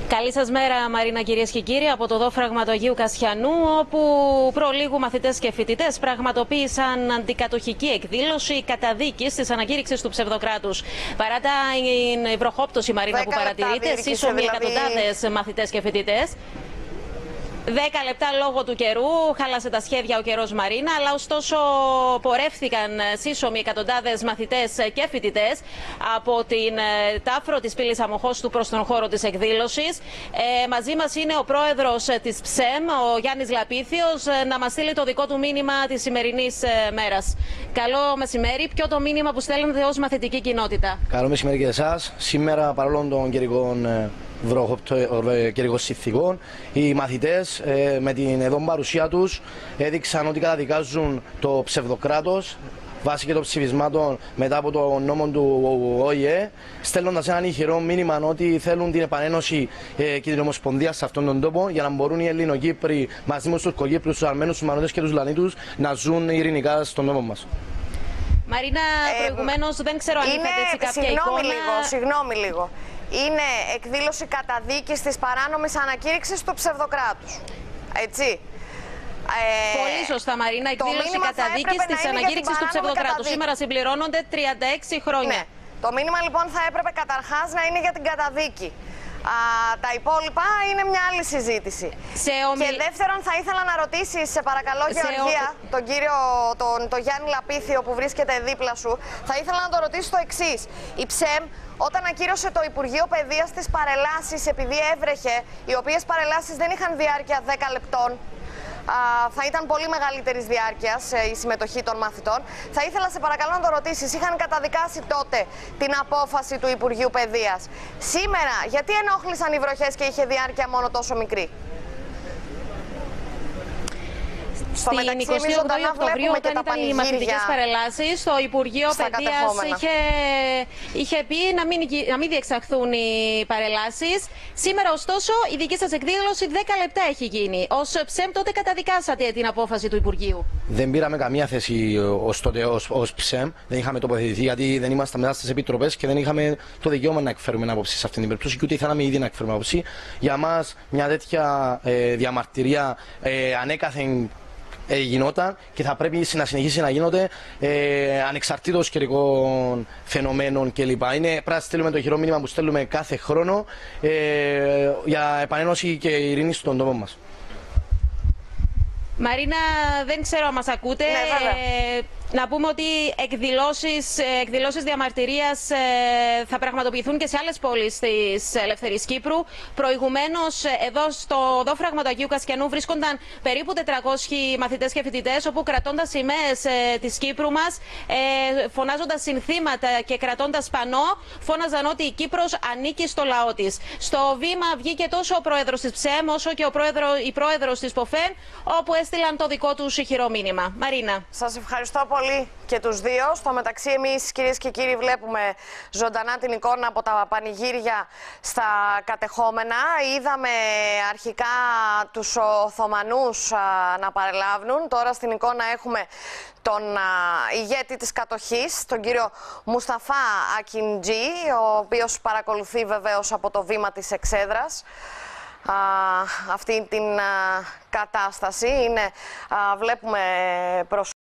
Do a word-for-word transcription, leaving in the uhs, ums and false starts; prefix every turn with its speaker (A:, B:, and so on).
A: Καλή σας μέρα, Μαρίνα, κυρίες και κύριοι, από το δόφραγμα του Αγίου Κασιανού, όπου προλίγου μαθητές και φοιτητές πραγματοποίησαν αντικατοχική εκδήλωση καταδίκης της ανακήρυξης του ψευδοκράτους. Παρά την βροχόπτωση, Μαρίνα, που παρατηρείται, σύσσωμοι δηλαδή... εκατοντάδες μαθητές και φοιτητές. Δέκα λεπτά λόγω του καιρού, χάλασε τα σχέδια ο καιρός, Μαρίνα, αλλά ωστόσο πορεύθηκαν σύσσωμοι εκατοντάδες μαθητές και φοιτητές από την Τάφρο της πύλης Αμοχώστου προς τον χώρο της εκδήλωσης. Ε, μαζί μας είναι ο πρόεδρος της ΨΕΜ, ο Γιάννης Λαπίθιος, να μας στείλει το δικό του μήνυμα της σημερινής μέρας. Καλό μεσημέρι. Ποιο το μήνυμα που στέλνετε ως μαθητική κοινότητα?
B: Καλό μεσημέρι και εσάς. Σήμερα, παρόλο των καιρικών καιρικών συνθηκών, οι μαθητές ε, με την εδώ παρουσία τους έδειξαν ότι καταδικάζουν το ψευδοκράτος βάσει και των ψηφισμάτων μετά από το νόμο του Ο Η Ε, στέλνοντας έναν ηχηρό μήνυμα ότι θέλουν την επανένωση ε, και την ομοσπονδία σε αυτόν τον τόπο, για να μπορούν οι Ελληνοκύπροι μαζί με τους Τουρκοκύπριους, τους Αρμένους, τους Μαρονές και τους Λανίτους να ζουν ειρηνικά στον τόπο μας.
A: Μαρίνα, ε, προηγουμένως δεν ξέρω αν είχατε έτσι κάποια
C: συγγνώμη
A: εικόνα.
C: Λίγο, συγγνώμη λίγο. Είναι εκδήλωση καταδίκης της παράνομης ανακήρυξης του ψευδοκράτους. Έτσι. Ε,
A: Πολύ σωστά, Μαρίνα. Εκδήλωση καταδίκης της ανακήρυξης του ψευδοκράτους. Σήμερα συμπληρώνονται τριάντα έξι χρόνια.
C: Ναι. Το μήνυμα λοιπόν θα έπρεπε καταρχάς να είναι για την καταδίκη. Α, τα υπόλοιπα είναι μια άλλη συζήτηση.
A: Σε ομιλ...
C: Και δεύτερον, θα ήθελα να ρωτήσεις, σε παρακαλώ, σε Γεωργία, ο... τον κύριο τον, τον Γιάννη Λαπίθιο που βρίσκεται δίπλα σου, θα ήθελα να το ρωτήσω το εξής. Η ΨΕΜ, όταν ακύρωσε το Υπουργείο Παιδείας τις παρελάσεις, επειδή έβρεχε, οι οποίες παρελάσεις δεν είχαν διάρκεια δέκα λεπτών, Α, θα ήταν πολύ μεγαλύτερης διάρκειας ε, η συμμετοχή των μαθητών. Θα ήθελα, σε παρακαλώ, να το ρωτήσεις. Είχαν καταδικάσει τότε την απόφαση του Υπουργείου Παιδείας. Σήμερα, γιατί ενόχλησαν οι βροχές και είχε διάρκεια μόνο τόσο μικρή?
A: Στην εικοστή όγδοη Οκτωβρίου, όταν ήταν οι μαθητικές παρελάσεις, το Υπουργείο Παιδείας είχε, είχε πει να μην, να μην διεξαχθούν οι παρελάσεις. Σήμερα, ωστόσο, η δική σας εκδήλωση δέκα λεπτά έχει γίνει. Ως ΨΕΜ, τότε καταδικάσατε την απόφαση του Υπουργείου.
B: Δεν πήραμε καμία θέση ως τότε ως, ως ΨΕΜ, δεν είχαμε τοποθετηθεί, γιατί δεν ήμασταν μετά στις επιτροπές και δεν είχαμε το δικαίωμα να εκφέρουμε άποψη σε αυτήν την περίπτωση, και ούτε ήθελαμε ήδη να εκφέρουμε άποψη. Για μας, μια τέτοια ε, διαμαρτυρία ε, ανέκαθεν Ε, γινόταν και θα πρέπει να συνεχίσει να γίνονται ε, ανεξαρτήτως καιρικών φαινομένων κλπ. Είναι πρέπει να στείλουμε το χειρό μήνυμα που στέλνουμε κάθε χρόνο ε, για επανένωση και ειρήνη στον τόπο μας.
A: Μαρίνα, δεν ξέρω αν μας ακούτε.
C: Ναι,
A: ε, να πούμε ότι εκδηλώσεις, εκδηλώσεις διαμαρτυρίας ε, θα πραγματοποιηθούν και σε άλλες πόλεις της Ελεύθερης Κύπρου. Προηγουμένως, εδώ στο δόφραγμα του Αγίου Κασιανού βρίσκονταν περίπου τετρακόσιοι μαθητές και φοιτητές, όπου κρατώντας σημαίες ε, της Κύπρου μας, ε, φωνάζοντας συνθήματα και κρατώντας πανό, φώναζαν ότι η Κύπρος ανήκει στο λαό της. Στο βήμα βγήκε τόσο ο πρόεδρος της ΨΕΜ, όσο και ο πρόεδρο, η πρόεδρος της ΠΟΦΕΝ, όπου έστειλαν το δικό τους ηχηρό μήνυμα. Μαρίνα.
C: Σας ευχαριστώ πολύ και τους δύο. Στο μεταξύ, εμείς, κυρίες και κύριοι, βλέπουμε ζωντανά την εικόνα από τα πανηγύρια στα κατεχόμενα. Είδαμε αρχικά τους Οθωμανούς α, να παρελάβουν. Τώρα στην εικόνα έχουμε τον α, ηγέτη της κατοχής, τον κύριο Μουσταφά Ακιντζή, ο οποίος παρακολουθεί βεβαίως από το βήμα της εξέδρας Α, αυτή την α, κατάσταση. Είναι, α, βλέπουμε προς